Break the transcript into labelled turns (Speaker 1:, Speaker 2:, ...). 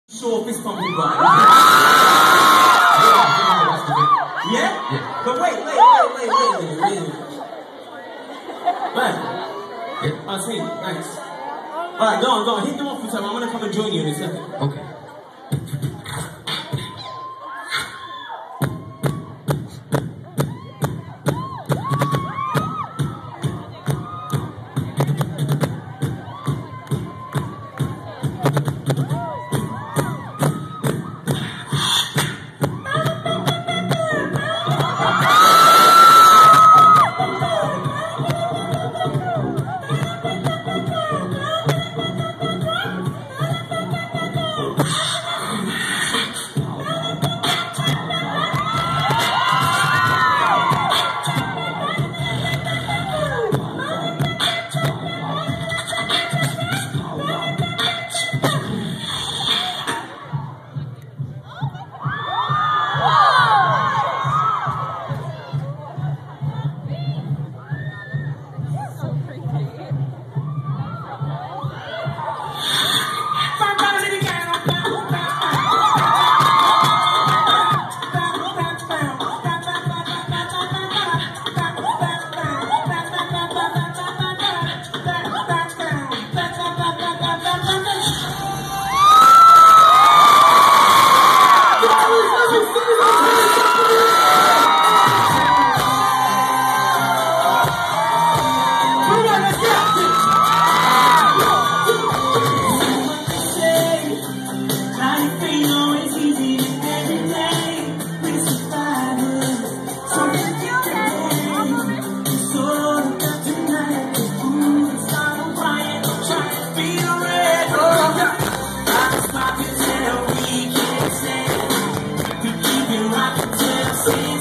Speaker 1: Sure, fist pumping by. Yeah? Yeah. But wait. Man. Yeah. Oh, sweet. Nice. Alright, go on. Hit them off for time. I'm gonna come and join you in a second.
Speaker 2: Okay.
Speaker 1: See